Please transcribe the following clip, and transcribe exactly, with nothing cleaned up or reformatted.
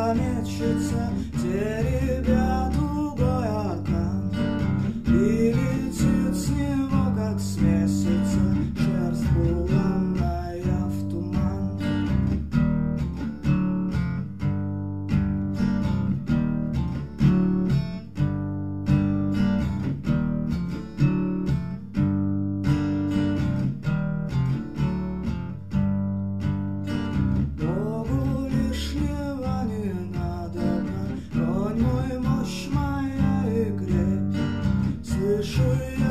помечется, теребя тугой аркан, и летит с него, как с месяца, шерсть буланная в туман. Богу лишнего не надобно, конь мой, мощь моя и крепь, слышу я